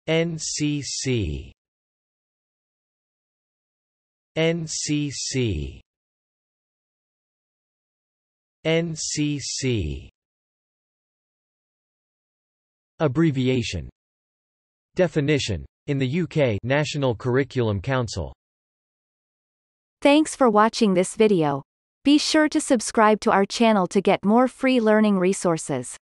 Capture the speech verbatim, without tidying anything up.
N C C, N C C, N C C. Abbreviation. Definition. In the U K, National Curriculum Council. Thanks for watching this video. Be sure to subscribe to our channel to get more free learning resources.